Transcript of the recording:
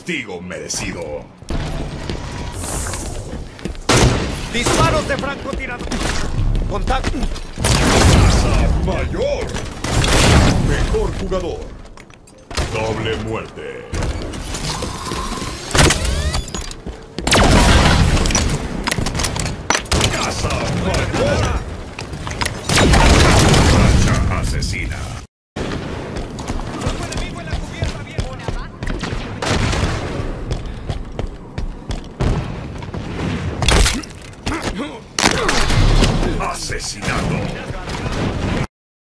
castigo merecido. ¡Disparos de francotirador! ¡Contacto! ¡Casa mayor! Mejor jugador. Doble muerte. ¡Casa mayor! Racha asesina. Asesinato.